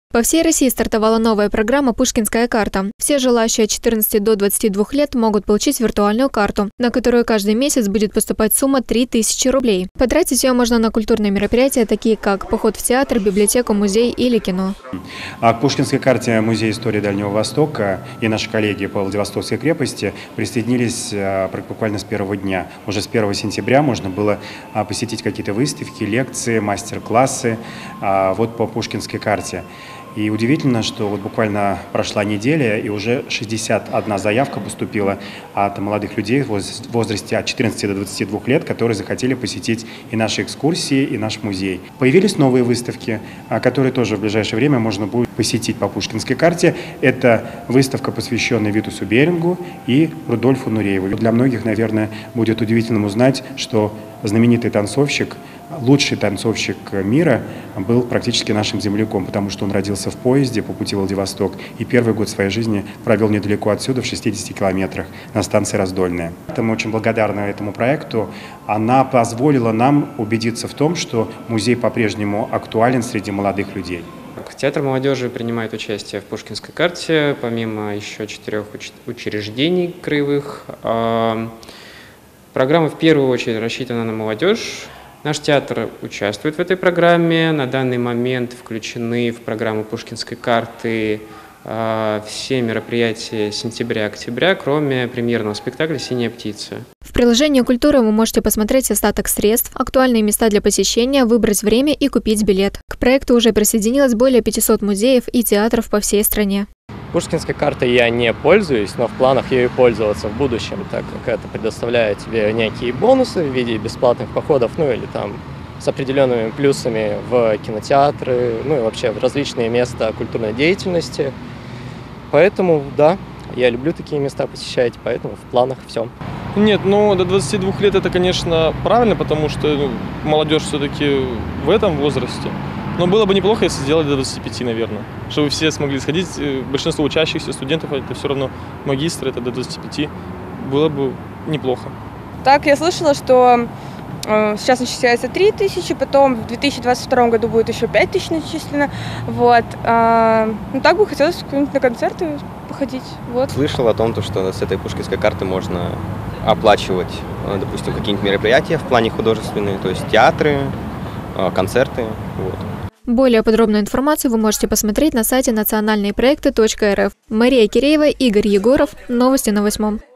По всей России стартовала новая программа «Пушкинская карта». Все желающие от 14 до 22 лет могут получить виртуальную карту, на которую каждый месяц будет поступать сумма 3000 рублей. Потратить ее можно на культурные мероприятия, такие как поход в театр, библиотеку, музей или кино. К Пушкинской карте Музей истории Дальнего Востока и наши коллеги по Владивостокской крепости присоединились буквально с первого дня. Уже с 1 сентября можно было посетить какие-то выставки, лекции, мастер-классы вот по Пушкинской карте. И удивительно, что вот буквально прошла неделя, и уже 61 заявка поступила от молодых людей в возрасте от 14 до 22 лет, которые захотели посетить и наши экскурсии, и наш музей. Появились новые выставки, которые тоже в ближайшее время можно будет посетить по Пушкинской карте. Это выставка, посвященная Витусу Берингу и Рудольфу Нурееву. Для многих, наверное, будет удивительным узнать, что знаменитый танцовщик, лучший танцовщик мира, был практически нашим земляком, потому что он родился в поезде по пути Владивосток и первый год своей жизни провел недалеко отсюда, в 60 километрах, на станции Раздольная. Мы очень благодарны этому проекту. Она позволила нам убедиться в том, что музей по-прежнему актуален среди молодых людей. Театр молодежи принимает участие в Пушкинской карте, помимо еще 4 учреждений краевых. Программа в первую очередь рассчитана на молодежь. Наш театр участвует в этой программе. На данный момент включены в программу Пушкинской карты все мероприятия сентября-октября, кроме премьерного спектакля «Синяя птица». В приложении «Культура» вы можете посмотреть остаток средств, актуальные места для посещения, выбрать время и купить билет. К проекту уже присоединилось более 500 музеев и театров по всей стране. Пушкинской картой я не пользуюсь, но в планах ею пользоваться в будущем, так как это предоставляет тебе некие бонусы в виде бесплатных походов, ну или там с определенными плюсами в кинотеатры, ну и вообще в различные места культурной деятельности. Поэтому, да, я люблю такие места посещать, поэтому в планах все. Нет, ну до 22 лет это, конечно, правильно, потому что молодежь все-таки в этом возрасте. Но было бы неплохо, если сделать до 25, наверное, чтобы все смогли сходить. Большинство учащихся, студентов, это все равно магистры, это до 25. Было бы неплохо. Так, я слышала, что сейчас начисляется 3000, потом в 2022 году будет еще 5000 начислено. Вот. Ну, так бы хотелось на концерты походить. Вот. Слышал о том, что с этой Пушкинской карты можно оплачивать, допустим, какие-нибудь мероприятия в плане художественные, то есть театры, концерты. Вот. Более подробную информацию вы можете посмотреть на сайте национальныйпроекты.рф. Мария Киреева, Игорь Егоров. Новости на 8.